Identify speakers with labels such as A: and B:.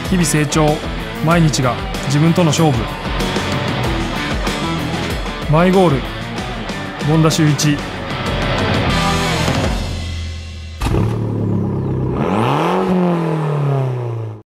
A: 日々成長、毎日が自分との勝負。マイゴール、権田修一。